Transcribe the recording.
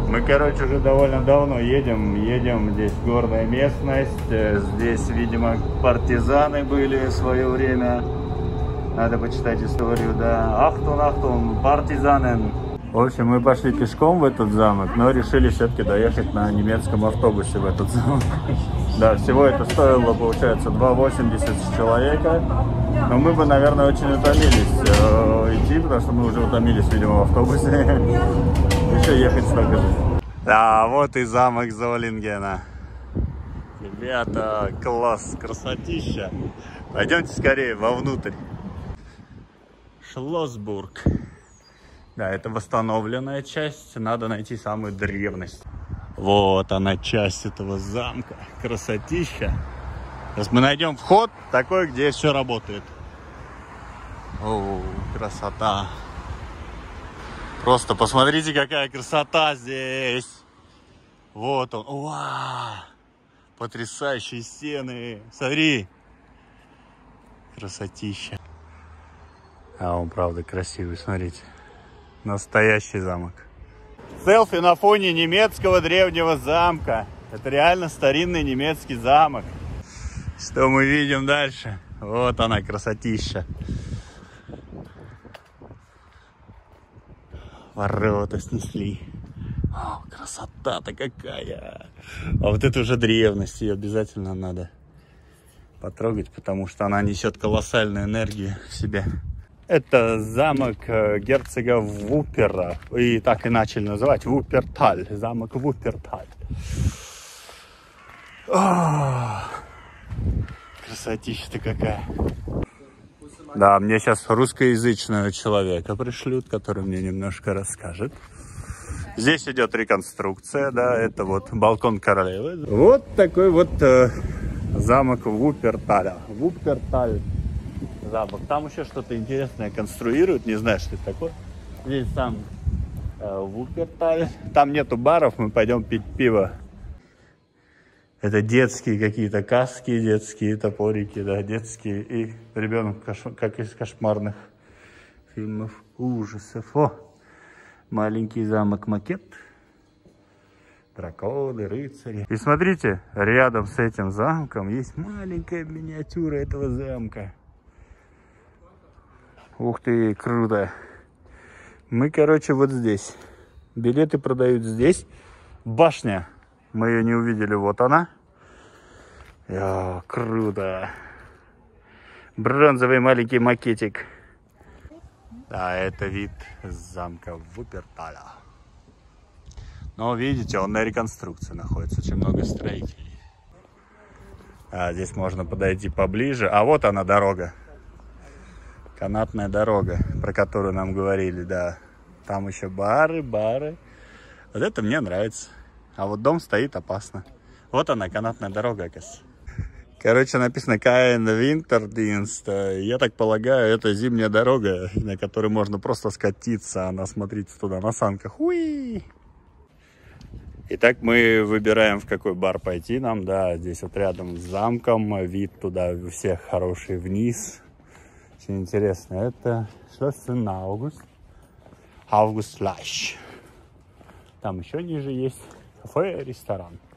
Мы, короче, уже довольно давно едем, здесь горная местность, здесь, видимо, партизаны были в свое время, надо почитать историю, да, Ахтун, партизанен. В общем, мы пошли пешком в этот замок, но решили все-таки доехать на немецком автобусе в этот замок. Да, всего это стоило, получается, 2,80 с человека. Но мы бы, наверное, очень утомились идти, потому что мы уже утомились, видимо, в автобусе. Еще ехать столько же. Да, вот и замок Золингена. Ребята, класс, красотища. Пойдемте скорее вовнутрь. Шлоссбург. Да, это восстановленная часть. Надо найти самую древность. Вот она, часть этого замка. Красотища. Сейчас мы найдем вход такой, где все работает. О, красота. Просто посмотрите, какая красота здесь. Вот он. Вау. Потрясающие стены. Смотри. Красотища. А он, правда, красивый, смотрите. Настоящий замок. Селфи на фоне немецкого древнего замка. Это реально старинный немецкий замок. Что мы видим дальше? Вот она, красотища. Ворота снесли. О, красота-то какая. А вот это уже древность. Ее обязательно надо потрогать, потому что она несет колоссальную энергию в себе. Это замок герцога Вуппера. И так и начали называть Вупперталь. Замок Вупперталь. Красотища-то какая. Да, мне сейчас русскоязычного человека пришлют, который мне немножко расскажет. Здесь идет реконструкция, да, это вот балкон королевы. Вот такой вот замок Вупперталя. Вупперталь. Замок. Там еще что-то интересное конструируют, не знаю, что это такое. Здесь сам Вупперталь. Там нету баров, мы пойдем пить пиво. Это детские какие-то каски, детские топорики, да, детские. И ребенок, как из кошмарных фильмов ужасов. О, маленький замок-макет. Драконы, рыцари. И смотрите, рядом с этим замком есть маленькая миниатюра этого замка. Ух ты, круто. Мы, короче, вот здесь. Билеты продают здесь. Башня. Мы ее не увидели. Вот она. О, круто. Бронзовый маленький макетик. Да, это вид замка Вупперталя. Но видите, он на реконструкции находится. Очень много строителей. А здесь можно подойти поближе. А вот она, дорога. Канатная дорога, про которую нам говорили, да. Там еще бары. Вот это мне нравится. А вот дом стоит опасно. Вот она, канатная дорога, оказывается. Короче, написано Kein Winterdienst. Я так полагаю, это зимняя дорога, на которой можно просто скатиться. Она, смотрите, туда на санках. Уи! Итак, мы выбираем, в какой бар пойти нам. Да, здесь вот рядом с замком. Вид туда у всех хороший вниз. Очень интересно. Это Шлоссен Август. Август Лаш. Там еще ниже есть кафе, ресторан.